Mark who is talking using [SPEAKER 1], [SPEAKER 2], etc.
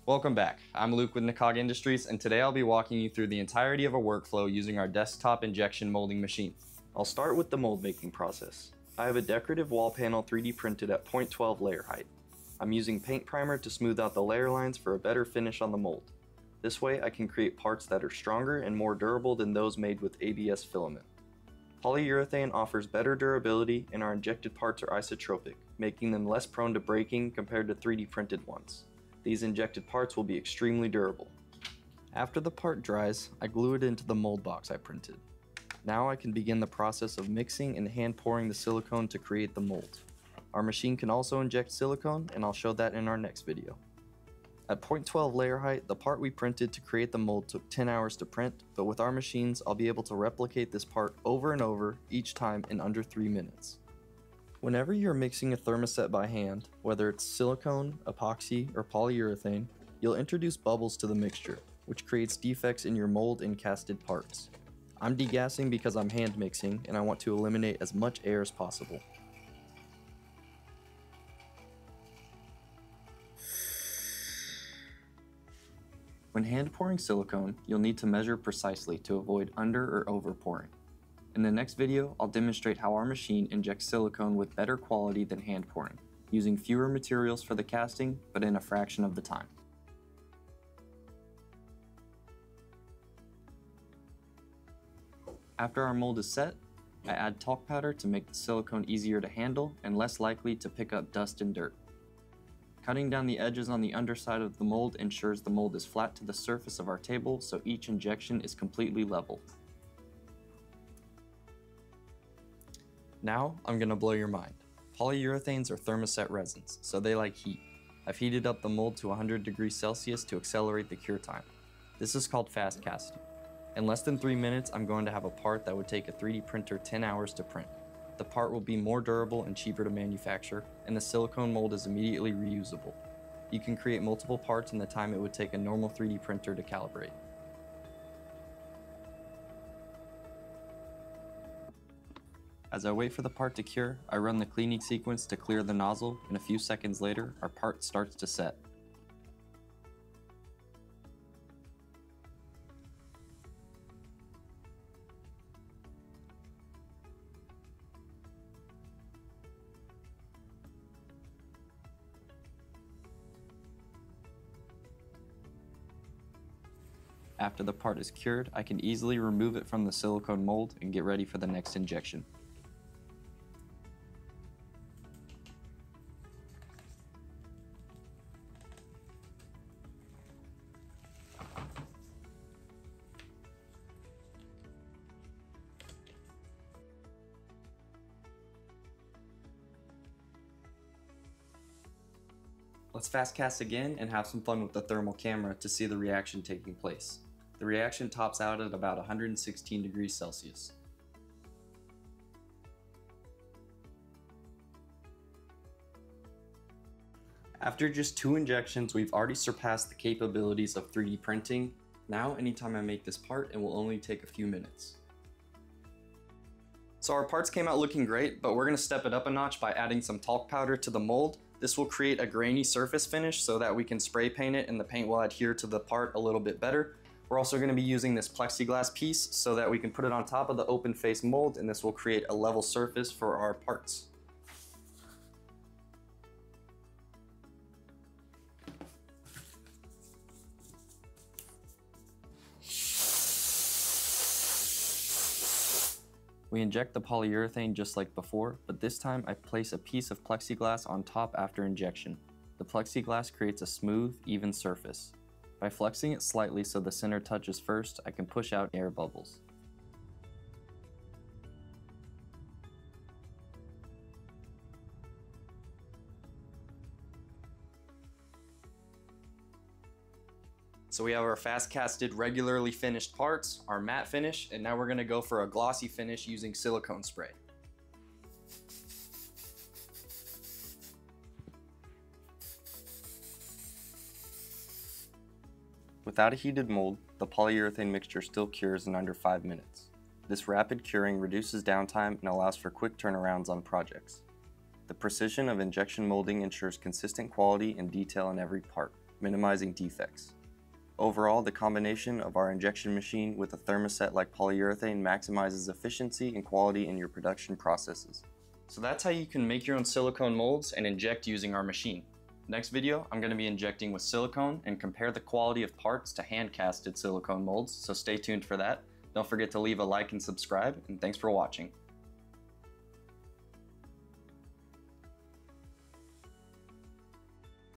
[SPEAKER 1] Welcome back. I'm Luke with Nikog Industries, and today I'll be walking you through the entirety of a workflow using our desktop injection molding machine.
[SPEAKER 2] I'll start with the mold making process. I have a decorative wall panel 3D printed at 0.12 layer height. I'm using paint primer to smooth out the layer lines for a better finish on the mold. This way I can create parts that are stronger and more durable than those made with ABS filament. Polyurethane offers better durability and our injected parts are isotropic, making them less prone to breaking compared to 3D printed ones. These injected parts will be extremely durable. After the part dries, I glue it into the mold box I printed. Now I can begin the process of mixing and hand pouring the silicone to create the mold. Our machine can also inject silicone, and I'll show that in our next video. At 0.12 layer height, the part we printed to create the mold took 10 hours to print, but with our machines, I'll be able to replicate this part over and over each time in under 3 minutes. Whenever you're mixing a thermoset by hand, whether it's silicone, epoxy, or polyurethane, you'll introduce bubbles to the mixture, which creates defects in your mold and casted parts. I'm degassing because I'm hand mixing and I want to eliminate as much air as possible. When hand pouring silicone, you'll need to measure precisely to avoid under or over pouring. In the next video, I'll demonstrate how our machine injects silicone with better quality than hand pouring, using fewer materials for the casting, but in a fraction of the time. After our mold is set, I add talc powder to make the silicone easier to handle and less likely to pick up dust and dirt. Cutting down the edges on the underside of the mold ensures the mold is flat to the surface of our table so each injection is completely level. Now, I'm gonna blow your mind. Polyurethanes are thermoset resins, so they like heat. I've heated up the mold to 100 degrees Celsius to accelerate the cure time. This is called fast casting. In less than 3 minutes, I'm going to have a part that would take a 3D printer 10 hours to print. The part will be more durable and cheaper to manufacture, and the silicone mold is immediately reusable. You can create multiple parts in the time it would take a normal 3D printer to calibrate. As I wait for the part to cure, I run the cleaning sequence to clear the nozzle, and a few seconds later, our part starts to set. After the part is cured, I can easily remove it from the silicone mold and get ready for the next injection. Let's fast cast again and have some fun with the thermal camera to see the reaction taking place. The reaction tops out at about 116 degrees Celsius. After just 2 injections, we've already surpassed the capabilities of 3D printing. Now, anytime I make this part, it will only take a few minutes. So our parts came out looking great, but we're going to step it up a notch by adding some talc powder to the mold. This will create a grainy surface finish so that we can spray paint it and the paint will adhere to the part a little bit better. We're also going to be using this plexiglass piece so that we can put it on top of the open face mold, and this will create a level surface for our parts. We inject the polyurethane just like before, but this time I place a piece of plexiglass on top after injection. The plexiglass creates a smooth, even surface. By flexing it slightly so the center touches first, I can push out air bubbles. So we have our fast casted, regularly finished parts, our matte finish, and now we're gonna go for a glossy finish using silicone spray. Without a heated mold, the polyurethane mixture still cures in under 5 minutes. This rapid curing reduces downtime and allows for quick turnarounds on projects. The precision of injection molding ensures consistent quality and detail in every part, minimizing defects. Overall, the combination of our injection machine with a thermoset like polyurethane maximizes efficiency and quality in your production processes.
[SPEAKER 1] So that's how you can make your own silicone molds and inject using our machine. Next video, I'm going to be injecting with silicone and compare the quality of parts to hand-casted silicone molds, so stay tuned for that. Don't forget to leave a like and subscribe, and thanks for watching.